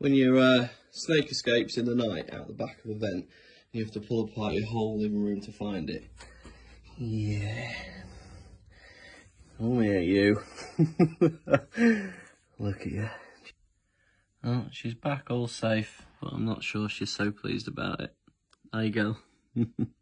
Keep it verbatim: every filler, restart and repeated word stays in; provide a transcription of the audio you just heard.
when your uh, snake escapes in the night out the back of a vent, you have to pull apart your whole living room to find it. Yeah. Oh yeah, you. Look at you. Oh, she's back all safe, but I'm not sure she's so pleased about it. There you go.